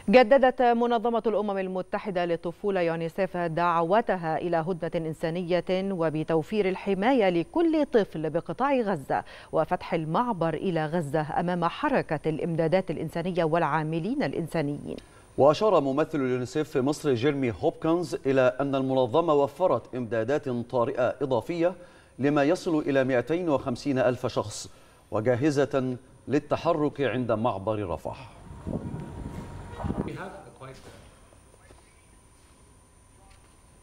جددت منظمة الأمم المتحدة للطفولة يونيسيف دعوتها إلى هدنة إنسانية وبتوفير الحماية لكل طفل بقطاع غزة وفتح المعبر إلى غزة أمام حركة الإمدادات الإنسانية والعاملين الإنسانيين. وأشار ممثل اليونيسيف في مصر جيرمي هوبكنز إلى أن المنظمة وفرت إمدادات طارئة إضافية لما يصل إلى 250 ألف شخص وجاهزة للتحرك عند معبر رفح.